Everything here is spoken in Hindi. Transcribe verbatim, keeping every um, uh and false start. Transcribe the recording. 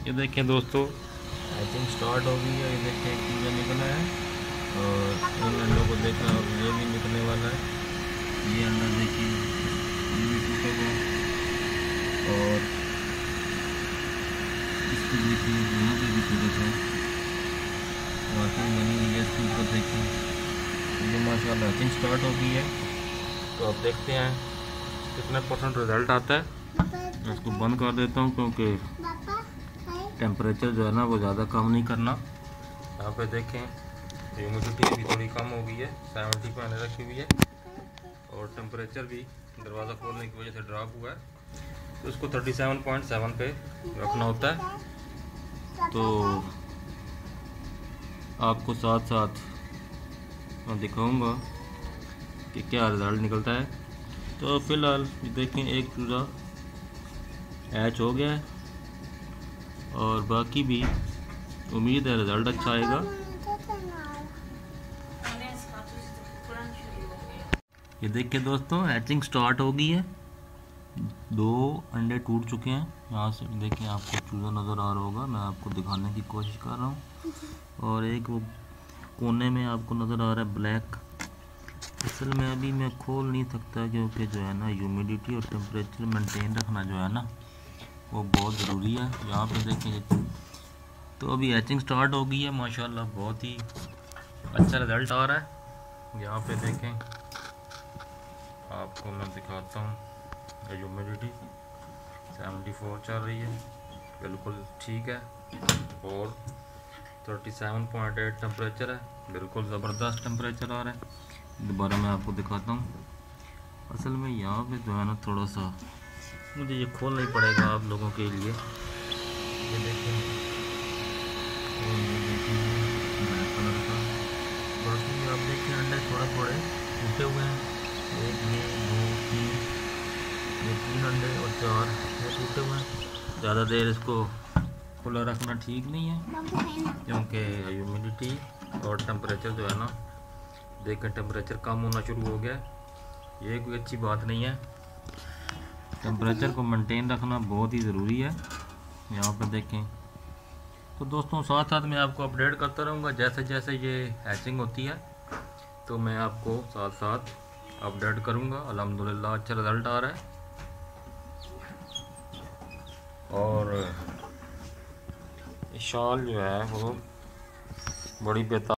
ये देखें दोस्तों, हैचिंग स्टार्ट हो गई है। ये देखें एक चूजा निकला है और इन अंडों को देखा और ये भी निकलने वाला है। ये अंडा देखिए, ये भी टूटा हुआ और इसको देखिए यहाँ पे भी टूटा था। वाकिंग बनी हुई है इसके ऊपर देखिए। ये माशाल्लाह हैचिंग स्टार्ट हो गई है। तो अब देखते हैं कितना परसेंट रिज़ल्ट आता है। मैं इसको बंद कर देता हूँ क्योंकि टेम्परेचर जो है ना वो ज़्यादा कम नहीं करना। यहाँ पे देखें ह्यूमिडिटी भी थोड़ी कम हो गई है, सेवेंटी पे आने रखी हुई है और टेम्परेचर भी दरवाज़ा खोलने की वजह से ड्रॉप हुआ है। तो इसको थर्टी सेवन पॉइंट सेवन पे रखना होता है। तो आपको साथ साथ मैं दिखाऊंगा कि क्या रिज़ल्ट निकलता है। तो फ़िलहाल देखें एक चूज़ा हैच हो गया है और बाकी भी उम्मीद है रिज़ल्ट अच्छा आएगा। ये देखिए दोस्तों, हैचिंग स्टार्ट हो गई है। दो अंडे टूट चुके हैं। यहाँ से देखें, आपको चूज़ा नज़र आ रहा होगा, मैं आपको दिखाने की कोशिश कर रहा हूँ। और एक वो कोने में आपको नज़र आ रहा है ब्लैक। असल में अभी मैं खोल नहीं सकता क्योंकि जो है ना ह्यूमिडिटी और टेम्परेचर मेंटेन रखना जो है ना वो बहुत ज़रूरी है। यहाँ पे देखें ये तो अभी हैचिंग स्टार्ट हो गई है। माशाल्लाह बहुत ही अच्छा रिज़ल्ट आ रहा है। यहाँ पे देखें, आपको मैं दिखाता हूँ, ह्यूमिडिटी सेवेंटी फोर चल रही है, बिल्कुल ठीक है। और thirty seven point eight temperature है, बिल्कुल ज़बरदस्त टेम्परेचर आ रहा है। दोबारा मैं आपको दिखाता हूँ। असल में यहाँ पे जो है ना थोड़ा सा मुझे ये खोलना ही पड़ेगा आप लोगों के लिए। ये देखें, और ये देखें ब्लैक कलर का। बाकी आप देखें अंडे थोड़ा थोड़े टूटे हुए हैं। एक ये दो तीन, ये तीन अंडे और चार ये टूटे हुए हैं। ज़्यादा देर इसको खुला रखना ठीक नहीं है क्योंकि ह्यूमिडिटी और टेम्परेचर जो है ना, देखें टेम्परेचर कम होना शुरू हो गया। ये कोई अच्छी बात नहीं है। टेम्परेचर को मेंटेन रखना बहुत ही ज़रूरी है। यहाँ पर देखें। तो दोस्तों साथ साथ मैं आपको अपडेट करता रहूँगा जैसे जैसे ये हैचिंग होती है, तो मैं आपको साथ साथ अपडेट करूँगा। अल्हम्दुलिल्लाह अच्छा रिज़ल्ट आ रहा है। और ये शाल जो है वो बड़ी बेहतर